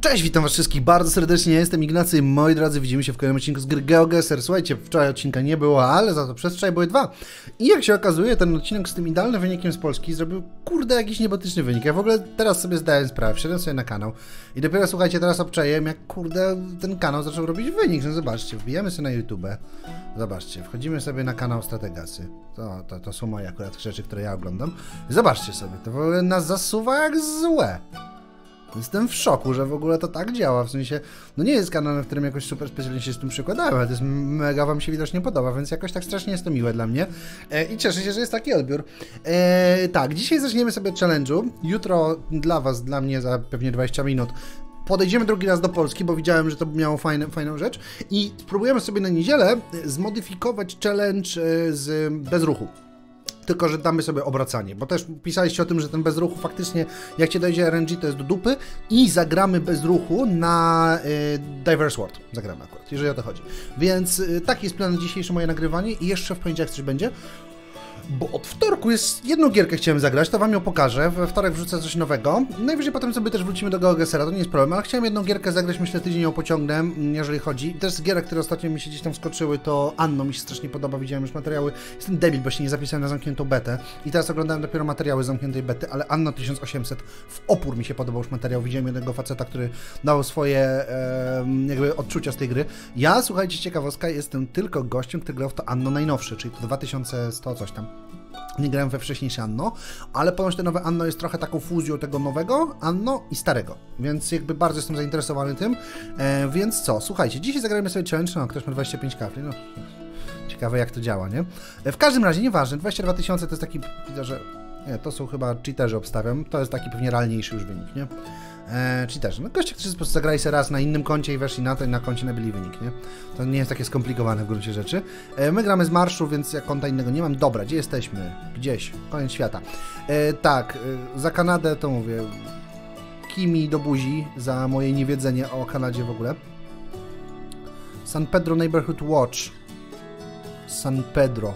Cześć, witam was wszystkich bardzo serdecznie, ja jestem Ignacy, moi drodzy, widzimy się w kolejnym odcinku z gry GeoGuessr. Słuchajcie, wczoraj odcinka nie było, ale za to przedwczoraj były dwa. I jak się okazuje, ten odcinek z tym idealnym wynikiem z Polski zrobił, kurde, jakiś niebotyczny wynik. Ja w ogóle teraz sobie zdałem sprawę, wszedłem sobie na kanał i dopiero, słuchajcie, teraz obczajem, jak kurde, ten kanał zaczął robić wynik. No zobaczcie, wbijamy sobie na YouTube, zobaczcie, wchodzimy sobie na kanał Strategasy. To są moje akurat rzeczy, które ja oglądam. Zobaczcie sobie, to w ogóle nas zasuwa jak złe. Jestem w szoku, że w ogóle to tak działa, w sensie, no nie jest kanał, w którym jakoś super specjalnie się z tym przykładałem, ale to jest mega wam się widocznie podoba, więc jakoś tak strasznie jest to miłe dla mnie i cieszę się, że jest taki odbiór. Tak, dzisiaj zaczniemy sobie challenge'u, jutro dla was, dla mnie za pewnie 20 minut podejdziemy drugi raz do Polski, bo widziałem, że to miało fajną rzecz i spróbujemy sobie na niedzielę zmodyfikować challenge bez ruchu. Tylko, że damy sobie obracanie, bo też pisaliście o tym, że ten bez ruchu faktycznie, jak cię dojdzie RNG, to jest do dupy i zagramy bez ruchu na Diverse World. Zagramy akurat, jeżeli o to chodzi. Więc taki jest plan na dzisiejsze moje nagrywanie i jeszcze w poniedziałek coś będzie. Bo od wtorku jest jedną gierkę chciałem zagrać, to wam ją pokażę, we wtorek wrzucę coś nowego, najwyżej potem sobie też wrócimy do GeoGuessra, to nie jest problem, ale chciałem jedną gierkę zagrać, myślę tydzień ją pociągnę, jeżeli chodzi. Też z gierek, które ostatnio mi się gdzieś tam wskoczyły, to Anno mi się strasznie podoba, widziałem już materiały, jestem debil, bo się nie zapisałem na zamkniętą betę i teraz oglądałem dopiero materiały z zamkniętej bety, ale Anno 1800 w opór mi się podobał już materiał, widziałem jednego faceta, który dał swoje jakby odczucia z tej gry. Ja, słuchajcie, ciekawostka, jestem tylko gościem, który grał w to Anno najnowsze, czyli to 2100 coś tam. Nie grałem we wcześniejsze Anno, ale ponoć te nowe Anno jest trochę taką fuzją tego nowego Anno i starego, więc jakby bardzo jestem zainteresowany tym, więc co, słuchajcie, dzisiaj zagrajmy sobie challenge, no ktoś ma 25 kafli, no ciekawe jak to działa, nie? W każdym razie, nieważne, 22 000 to jest taki, widzę, że nie, to są chyba cheaterzy obstawiam, to jest taki pewnie realniejszy już wynik, nie? Cheaterzy. No goście, którzy po prostu zagrali sobie raz na innym koncie i weszli na to i na koncie nabili wynik, nie? To nie jest takie skomplikowane w gruncie rzeczy. My gramy z marszu, więc ja konta innego nie mam. Dobra, gdzie jesteśmy? Gdzieś. Koniec świata. Tak, za Kanadę to mówię. Kimi do buzi za moje niewiedzenie o Kanadzie w ogóle. San Pedro Neighborhood Watch. San Pedro.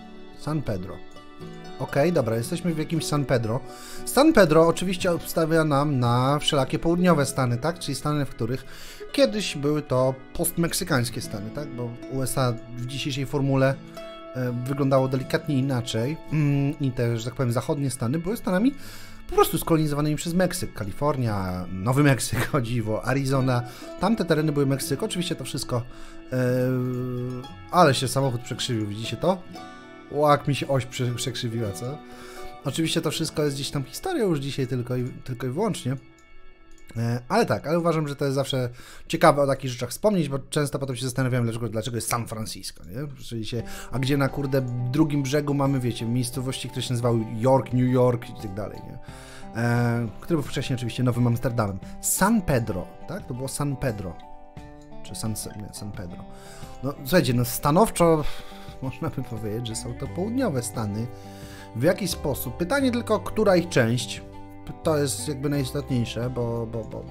Okej, dobra, jesteśmy w jakimś San Pedro. San Pedro oczywiście obstawia nam na wszelakie południowe Stany, tak? Czyli Stany, w których kiedyś były to postmeksykańskie Stany, tak? Bo USA w dzisiejszej formule wyglądało delikatnie inaczej i te, że tak powiem, zachodnie Stany były Stanami po prostu skolonizowanymi przez Meksyk. Kalifornia, Nowy Meksyk, o dziwo, Arizona. Tamte tereny były Meksyku. Oczywiście to wszystko... ale się samochód przekrzywił, widzicie to? Jak mi się oś przekrzywiła, co? Oczywiście to wszystko jest gdzieś tam historią już dzisiaj tylko i wyłącznie. Ale tak, ale uważam, że to jest zawsze ciekawe o takich rzeczach wspomnieć, bo często potem się zastanawiam, dlaczego jest San Francisco, nie? Czyli a gdzie na kurde drugim brzegu mamy, wiecie, miejscowości, które się nazywały York, New York i tak dalej, nie? Który był wcześniej oczywiście Nowym Amsterdamem. San Pedro, tak? To było San Pedro. Czy San Pedro. No słuchajcie, no stanowczo można by powiedzieć, że są to południowe Stany. W jaki sposób? Pytanie tylko, która ich część? To jest jakby najistotniejsze, bo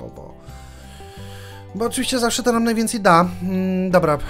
oczywiście zawsze to nam najwięcej da. Dobra.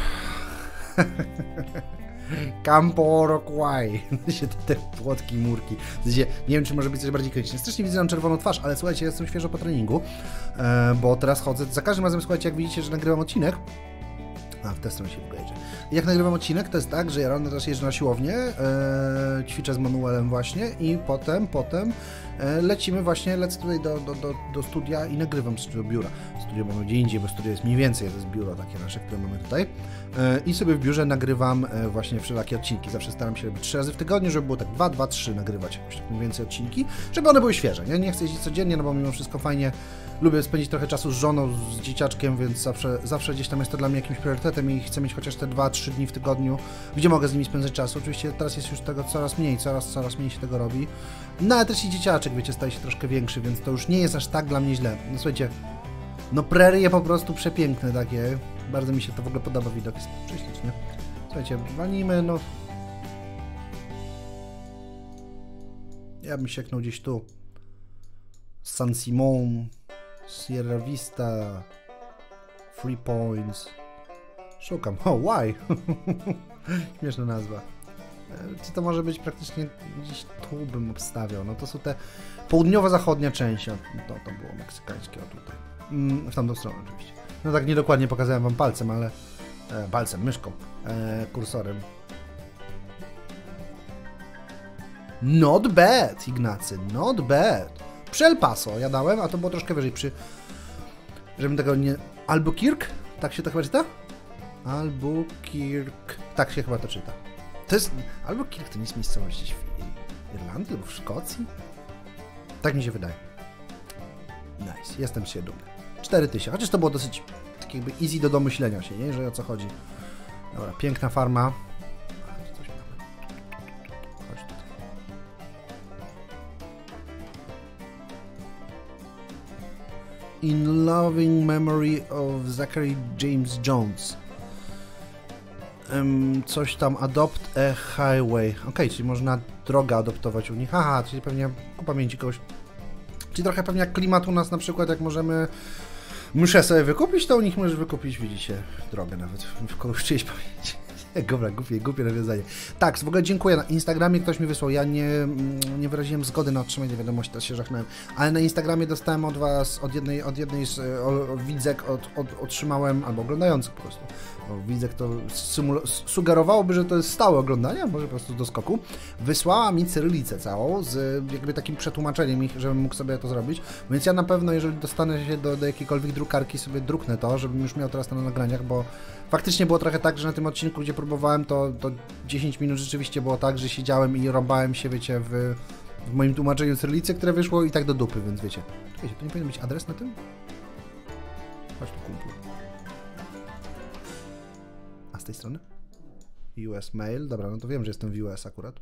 Campo Roquay. Te płotki i murki. Nie wiem, czy może być coś bardziej krytyczne. Strasznie widzę nam czerwoną twarz, ale słuchajcie, ja jestem świeżo po treningu, bo teraz chodzę. Za każdym razem, słuchajcie, jak widzicie, że nagrywam odcinek, w tę stronę się wgryzie. Jak nagrywam odcinek, to jest tak, że ja rano teraz jeżdżę na siłownię, ćwiczę z manualem właśnie i potem lecę tutaj do studia i nagrywam do biura. Studio mamy gdzie indziej, bo studio jest mniej więcej, to jest biuro takie nasze, które mamy tutaj. I sobie w biurze nagrywam właśnie wszelakie odcinki. Zawsze staram się robić 3 razy w tygodniu, żeby było tak 2, 3 nagrywać jakoś tak mniej więcej odcinki, żeby one były świeże. Ja nie chcę jeździć codziennie, no bo mimo wszystko fajnie lubię spędzić trochę czasu z żoną, z dzieciaczkiem, więc zawsze gdzieś tam jest to dla mnie jakimś priorytetem i chcę mieć chociaż te 2-3 dni w tygodniu, gdzie mogę z nimi spędzać czas. Oczywiście teraz jest już tego coraz mniej, coraz mniej się tego robi. No ale też i dzieciaczek, wiecie, staje się troszkę większy, więc to już nie jest aż tak dla mnie źle. No słuchajcie, no prerie po prostu przepiękne takie. Bardzo mi się to w ogóle podoba, widok jest prześliczny. Słuchajcie, walnijmy, no... Ja bym sieknął gdzieś tu. San Simon, Sierra Vista, Three Points. Szukam. Why? Śmieszna nazwa. Czy to może być praktycznie gdzieś tu bym obstawiał? No to są te południowo-zachodnia część. To było meksykańskie, o tutaj. W tamtą stronę oczywiście. No tak niedokładnie pokazałem wam palcem, ale... palcem, myszką, kursorem. Not bad, Ignacy, not bad. Przy El Paso ja dałem, a to było troszkę wyżej przy... Żebym tego nie... Albuquerque? Tak się to chyba czyta? Albuquerque. Tak się chyba to czyta. To jest... Albuquerque to nie jest miejscowość w Irlandii lub w Szkocji? Tak mi się wydaje. Nice, jestem z siebie dumny. 4000, chociaż to było dosyć tak jakby easy do domyślenia się, nie? Że o co chodzi. Dobra, piękna farma. Coś mamy. Chodź tutaj. In loving memory of Zachary James Jones. Coś tam, adopt a highway. Okej, czyli można drogę adoptować u nich. Aha, czyli pewnie ku pamięci kogoś. Czyli trochę pewnie jak klimat u nas na przykład, jak możemy mszę sobie wykupić, to u nich możesz wykupić, widzicie, drogę nawet w kogoś czyjejś pamięci. Dobra, głupie nawiązanie. Tak, w ogóle dziękuję. Na Instagramie ktoś mi wysłał. Ja nie wyraziłem zgody na otrzymanie wiadomości, teraz się żachnąłem. Ale na Instagramie dostałem od was, od jednej z widzek, otrzymałem, albo oglądających po prostu. Bo widzek to sugerowałoby, że to jest stałe oglądanie, może po prostu do skoku. Wysłała mi cyrylicę całą, z jakby takim przetłumaczeniem, żebym mógł sobie to zrobić. Więc ja na pewno, jeżeli dostanę się do jakiejkolwiek drukarki, sobie druknę to, żebym już miał teraz to na nagraniach, bo faktycznie było trochę tak, że na tym odcinku, gdzie próbowałem, to 10 minut rzeczywiście było tak, że siedziałem i rąbałem się, wiecie, w moim tłumaczeniu cyrylicy, które wyszło i tak do dupy, więc wiecie. Wiecie, to nie powinien być adres na tym? Chodź tu, kumplu. A z tej strony? US Mail. Dobra, no to wiem, że jestem w US akurat.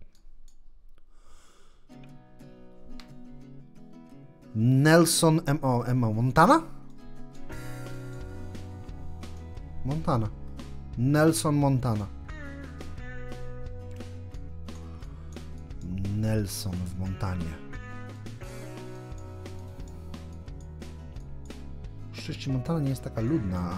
Nelson M.O. Montana? Montana. Nelson Montana. Nelson w Montanie. Oczywiście Montana nie jest taka ludna,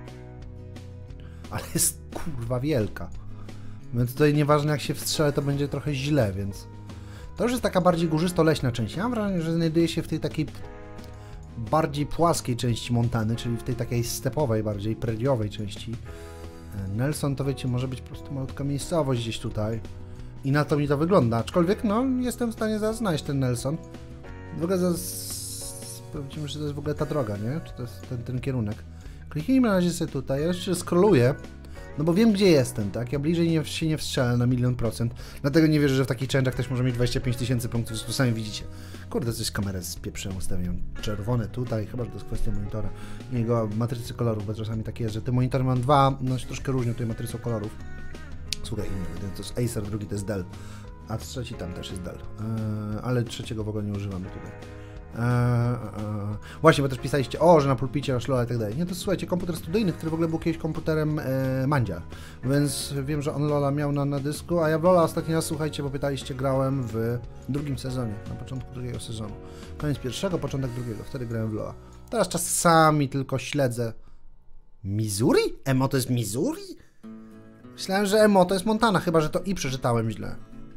ale jest kurwa wielka. Więc tutaj nieważne jak się wstrzelę, to będzie trochę źle, więc... To już jest taka bardziej górzysto-leśna część. Ja mam wrażenie, że znajduje się w tej takiej bardziej płaskiej części Montany, czyli w tej takiej stepowej, bardziej preriowej części. Nelson to wiecie, może być po prostu malutka miejscowość gdzieś tutaj. I na to mi to wygląda. Aczkolwiek, no, jestem w stanie zaraz znaleźć ten Nelson. W ogóle zaraz sprawdzimy, czy to jest w ogóle ta droga, nie? Czy to jest ten kierunek. Kliknijmy na razie sobie tutaj. Ja jeszcze scrolluję. No bo wiem, gdzie jestem, tak? Ja bliżej się nie wstrzelę na 100%. Dlatego nie wierzę, że w takich challenge'ach też może mieć 25 000 punktów, tu sami widzicie. Kurde, coś kamerę z pieprzem ustawiam. Czerwone tutaj, chyba, że to jest kwestia monitora. I jego matrycy kolorów, bo czasami tak jest, że te monitory mam dwa, no się troszkę różnią tutaj matrycą kolorów. Słuchaj, to jest Acer, drugi to jest Dell. A trzeci tam też jest Dell. Ale trzeciego w ogóle nie używamy tutaj. Właśnie, bo też pisaliście, że na pulpicie masz Lola i tak dalej. Nie, to słuchajcie, komputer studyjny, który w ogóle był kiedyś komputerem Mandzia. Więc wiem, że on Lola miał na dysku, a ja w Lola ostatni raz, słuchajcie, bo pytaliście, grałem w drugim sezonie, na początku drugiego sezonu. Koniec pierwszego, początek drugiego, wtedy grałem w Lola. Teraz czasami tylko śledzę. Missouri? Emo to jest Missouri? Myślałem, że Emo to jest Montana, chyba że to i przeczytałem źle.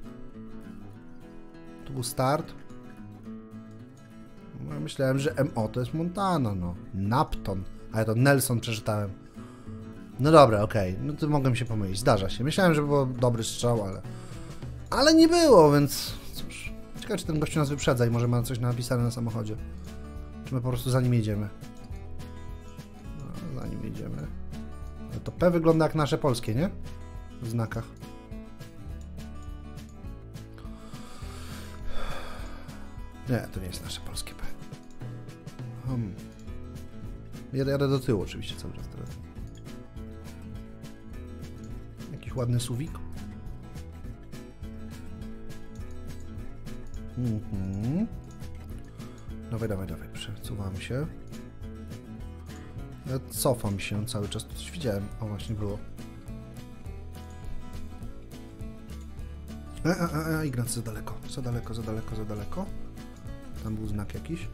Tu był start. No, myślałem, że MO to jest Montana, no. Napton. Ale to Nelson przeczytałem. No dobra, okej. No to mogłem się pomylić. Zdarza się. Myślałem, że było dobry strzał, ale nie było, więc cóż. Ciekawe, czy ten gościu nas wyprzedza i może ma coś napisane na samochodzie. Czy my po prostu za nim jedziemy? No, za nim jedziemy. No to P wygląda jak nasze polskie, nie? W znakach. Nie, to nie jest nasze polskie P. Jadę do tyłu oczywiście cały czas teraz. Jakiś ładny suwik. Dawaj, przesuwam się. Ja cofam się cały czas, tu coś widziałem. O, właśnie było. Ignacy, za daleko. Tam był znak jakiś.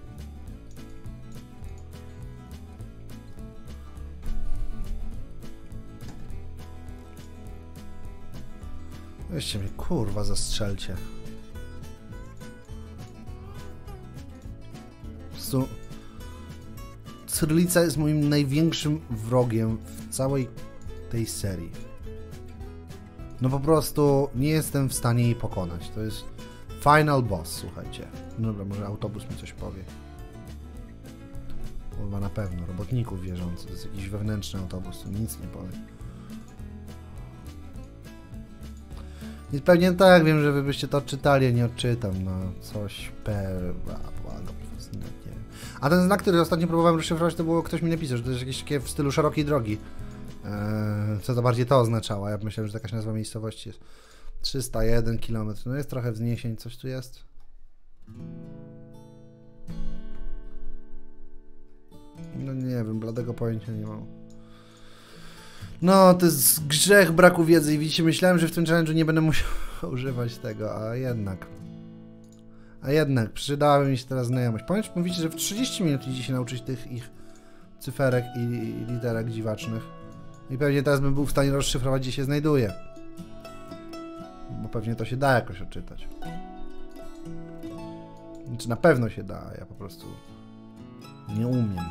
Weźcie mnie, kurwa, zastrzelcie. cyrylica jest moim największym wrogiem w całej tej serii. No po prostu nie jestem w stanie jej pokonać. To jest final boss, słuchajcie. No dobra, może autobus mi coś powie. Chyba na pewno, robotników wierzących. To jest jakiś wewnętrzny autobus, nic nie powie. I pewnie tak, wiem, że wy byście to odczytali, ja nie odczytam, no coś błagam, nie wiem. A ten znak, który ostatnio próbowałem rozszyfrować, to było, ktoś mi napisał, że to jest jakieś takie w stylu szerokiej drogi. Co to bardziej to oznaczało, ja myślałem, że to jakaś nazwa miejscowości jest. 301 km, no jest trochę wzniesień, coś tu jest. No nie wiem, bladego pojęcia nie mam. No, to jest grzech braku wiedzy i widzicie, myślałem, że w tym challenge'u nie będę musiał używać tego, a jednak. Przydałaby mi się teraz znajomość. Ponieważ mówicie, że w 30 minut idzie się nauczyć tych ich cyferek i literek dziwacznych. I pewnie teraz bym był w stanie rozszyfrować, gdzie się znajduje. Bo pewnie to się da jakoś odczytać. Znaczy na pewno się da, ja po prostu nie umiem.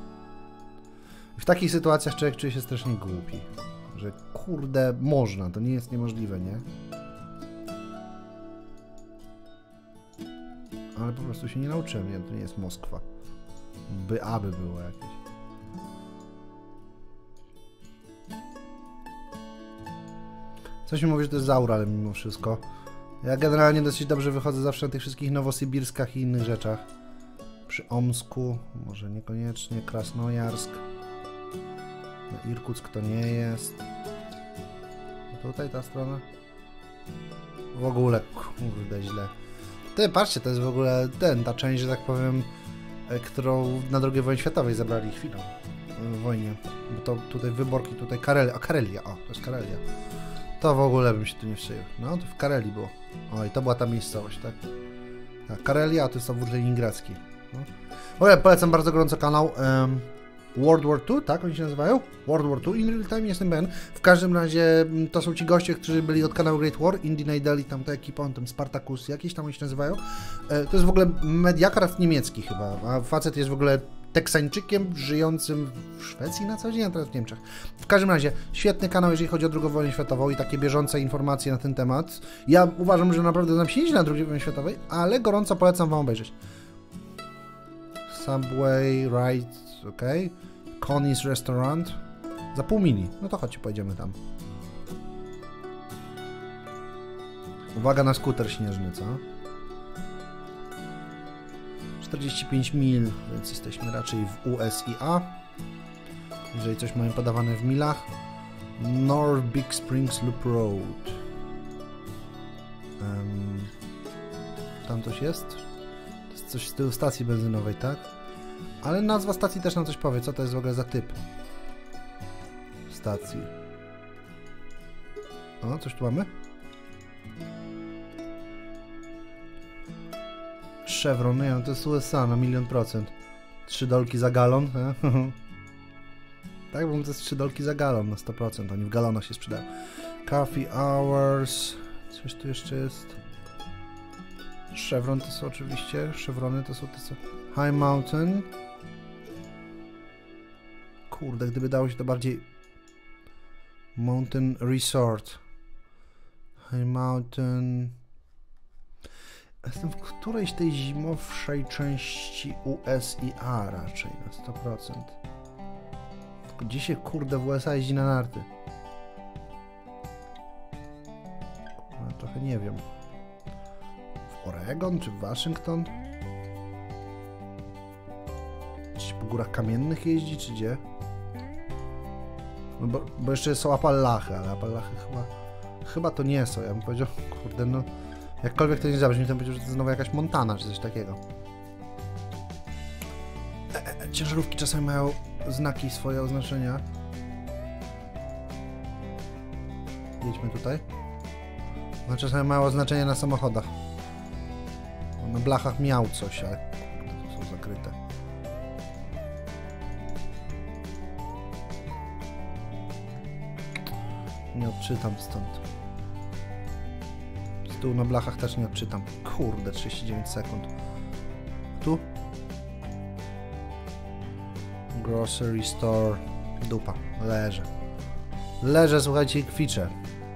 W takich sytuacjach człowiek czuje się strasznie głupi. Że kurde, można, to nie jest niemożliwe, nie? Ale po prostu się nie nauczyłem, nie? To nie jest Moskwa. Aby było jakieś. Coś mi mówi, że to jest Zaur, ale mimo wszystko. Ja generalnie dosyć dobrze wychodzę zawsze na tych wszystkich nowosybirskach i innych rzeczach. Przy Omsku, może niekoniecznie, Krasnojarsk. No, Irkuck to nie jest. Tutaj ta strona. W ogóle, kurde, źle. Ty, patrzcie, to jest w ogóle ta część, że tak powiem, którą na II wojnie światowej zabrali chwilą w wojnie. Bo to tutaj wyborki, tutaj Karelia, to jest Karelia. To w ogóle bym się tu nie wszył. No, to w Karelii było. O, i to była ta miejscowość, tak? Tak, Karelia, a to jest obwód leningradzki. No. W ogóle polecam bardzo gorąco kanał World War II, tak oni się nazywają? World War II, in real time, jestem Ben. W każdym razie to są ci goście, którzy byli od kanału Great War, Indy Najdeli, tam ta ekipa, on tam Spartacus, jakieś tam oni się nazywają. To jest w ogóle mediakraft niemiecki chyba, a facet jest w ogóle Teksańczykiem żyjącym w Szwecji na co dzień, a teraz w Niemczech. W każdym razie, świetny kanał, jeżeli chodzi o II wojnę światową i takie bieżące informacje na ten temat. Ja uważam, że naprawdę znam się na II wojnie światowej, ale gorąco polecam wam obejrzeć. Subway, Right, ok. Connie's Restaurant. Za pół mili. No to chodźcie, pojedziemy tam. Uwaga na skuter śnieżny, co? 45 mil, więc jesteśmy raczej w USIA. Jeżeli coś mamy podawane w milach. North Big Springs Loop Road. Tam coś jest? To jest coś z tyłu stacji benzynowej, tak? Ale nazwa stacji też nam coś powie. Co to jest w ogóle za typ stacji? O, coś tu mamy? Chevron, nie wiem, to jest USA na 1000000%. 3 dolki za galon, tak, bo to jest 3 dolki za galon na 100%, oni w galonach się sprzedają. Coffee Hours, coś tu jeszcze jest. Chevron to są oczywiście, Chevrony to są te co? High Mountain. Kurde, gdyby dało się to bardziej... Mountain Resort. High Mountain... Jestem w którejś tej zimowszej części USIA raczej na 100%. Tylko gdzie się kurde w USA jeździ na narty? No, trochę nie wiem. W Oregon czy w Waszyngton? Czy po górach kamiennych jeździ, czy gdzie? No bo jeszcze są Appalachy, ale Appalachy chyba to nie są. Ja bym powiedział, kurde, no jakkolwiek to nie zabrzmi, to bym powiedział, że to znowu jakaś Montana, czy coś takiego. Ciężarówki czasami mają znaki, swoje oznaczenia. Jedźmy tutaj. No, czasami mają oznaczenia na samochodach. Na blachach miał coś, ale kurde, to są zakryte. Nie odczytam stąd. Z tyłu na blachach też nie odczytam. Kurde, 39 sekund. Tu? Grocery store. Dupa. Leżę. Leżę, słuchajcie, i kwiczę.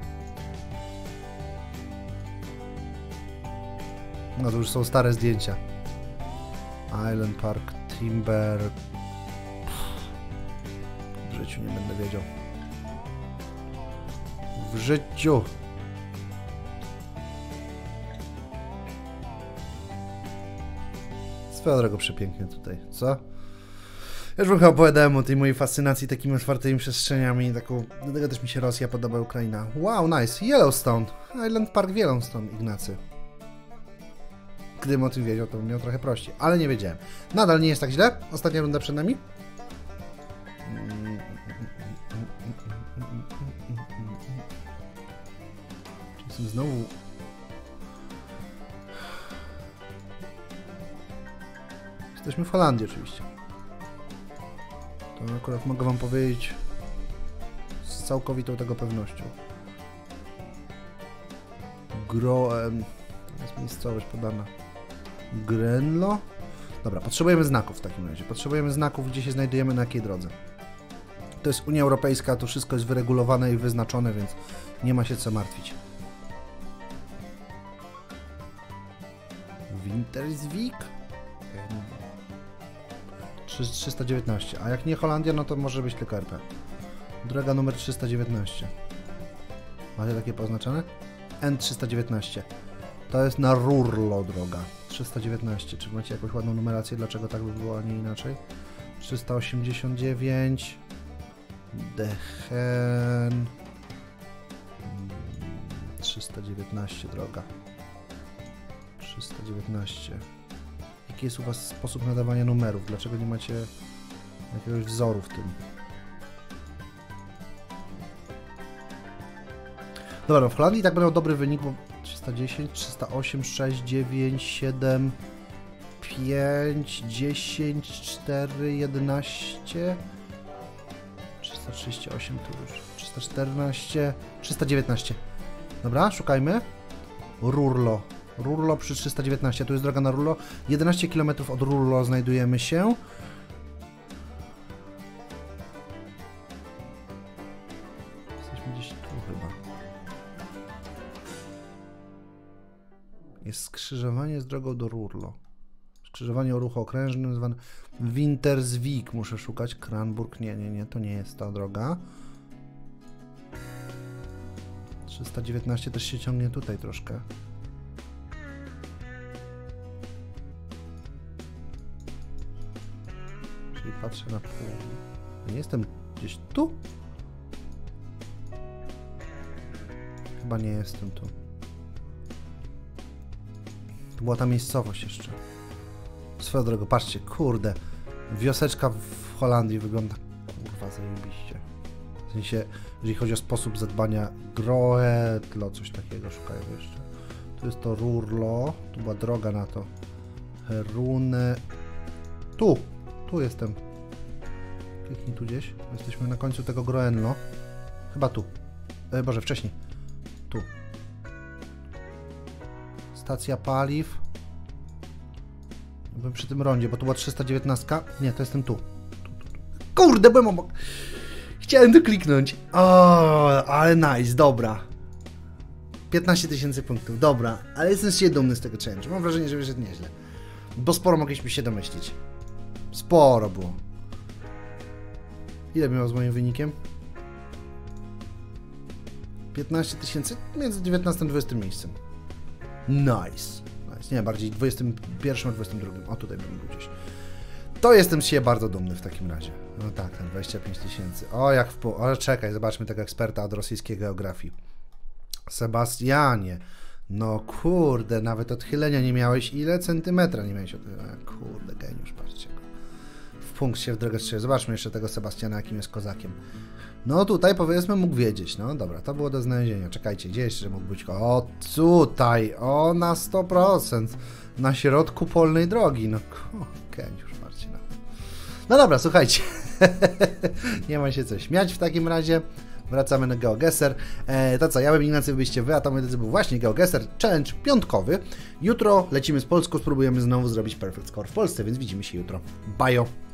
No to już są stare zdjęcia. Island Park, Timber. W życiu nie będę wiedział. W życiu. Swoją drogą przepięknie tutaj, co? Ja już trochę opowiadałem o tej mojej fascynacji takimi otwartymi przestrzeniami, taką, dlatego też mi się Rosja podoba, Ukraina. Wow, nice, Yellowstone, Island Park w Yellowstone, Ignacy. Gdybym o tym wiedział, to bym miał trochę prościej, ale nie wiedziałem. Nadal nie jest tak źle, ostatnia runda przed nami. Jestem znowu... Jesteśmy w Holandii oczywiście. To akurat mogę wam powiedzieć z całkowitą tego pewnością. Jest miejscowość podana. Grenlo? Dobra, potrzebujemy znaków w takim razie. Potrzebujemy znaków, gdzie się znajdujemy, na jakiej drodze. To jest Unia Europejska, to wszystko jest wyregulowane i wyznaczone, więc nie ma się co martwić. Winterswijk? 319. A jak nie Holandia, no to może być tylko RP. Droga numer 319. Macie takie poznaczone? N319. To jest na Rurlo droga. 319. Czy macie jakąś ładną numerację? Dlaczego tak by było, a nie inaczej? 389. Dehen. 319 droga. 319. Jaki jest u was sposób nadawania numerów? Dlaczego nie macie jakiegoś wzoru w tym? Dobra, w Holandii tak będą dobry wynik, bo 310, 308, 6, 9, 7, 5, 10, 4, 11, 338 tu już, 314, 319. Dobra, szukajmy. Rurlo. Rurlo przy 319, tu jest droga na Rurlo. 11 km od Rurlo znajdujemy się. Jesteśmy gdzieś tu chyba. Jest skrzyżowanie z drogą do Rurlo. Skrzyżowanie o ruchu okrężnym zwane Winterswijk. Muszę szukać. Kranburg. Nie, to nie jest ta droga. 319 też się ciągnie tutaj troszkę. Czyli patrzę na pół. Nie jestem gdzieś tu? Chyba nie jestem tu. To była ta miejscowość jeszcze. Swoją drogą, patrzcie, kurde. Wioseczka w Holandii wygląda kurwa zajebiście. W sensie, jeżeli chodzi o sposób zadbania, Groetlo, coś takiego szukają jeszcze. Tu jest to Rurlo, tu była droga na to. Herune. Tu jestem. Kliknij tu gdzieś. Jesteśmy na końcu tego Groenlo. Chyba tu. Boże, wcześniej. Tu. Stacja paliw. Byłem przy tym rondzie, bo tu była 319. Nie, to jestem tu. Kurde, byłem obok. Chciałem tu kliknąć. O, ale nice, dobra. 15 000 punktów, dobra. Ale jestem się dumny z tego challenge. Mam wrażenie, że wyszedł nieźle. Bo sporo mogliśmy się domyślić. Sporo było. Ile miał z moim wynikiem? 15 000 między 19 a 20 miejscem. Nice. Nie, bardziej 21 a 22. O, tutaj bym był gdzieś. To jestem z siebie bardzo dumny w takim razie. No tak, ten 25 000. O, jak w pół. Ale czekaj, zobaczmy tego eksperta od rosyjskiej geografii. Sebastianie. No kurde, nawet odchylenia nie miałeś. Ile centymetra nie miałeś odchylenia? Kurde, geniusz, patrzcie go. W punkt się w drogę strzelił. Zobaczmy jeszcze tego Sebastiana, jakim jest kozakiem. No tutaj powiedzmy mógł wiedzieć. No dobra, to było do znalezienia. Czekajcie, gdzie jeszcze mógł być? O tutaj, o na 100%. Na środku polnej drogi. No geniusz, patrzcie na to. No dobra, słuchajcie. Nie ma się co śmiać w takim razie. Wracamy na GeoGuessr. To co, ja bym Ignacy, byście wy, a to był właśnie GeoGuessr Challenge piątkowy. Jutro lecimy z Polską, spróbujemy znowu zrobić Perfect Score w Polsce, więc widzimy się jutro. Bajo!